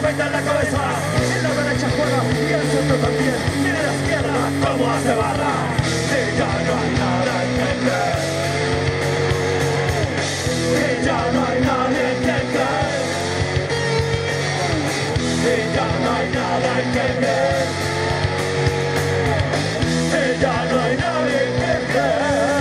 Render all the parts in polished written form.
afecta en la cabeza, en la derecha juega y el centro también, y en la izquierda como hace barra, y ya no hay nada en que creer, y ya no hay nadie en que creer, y ya no hay nada en que creer, y ya no hay nadie en que creer.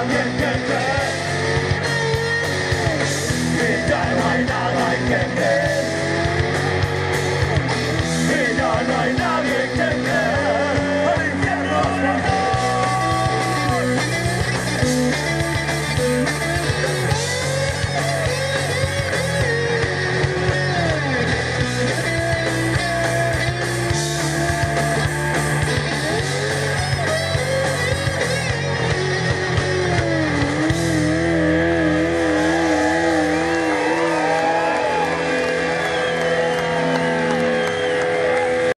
Yeah.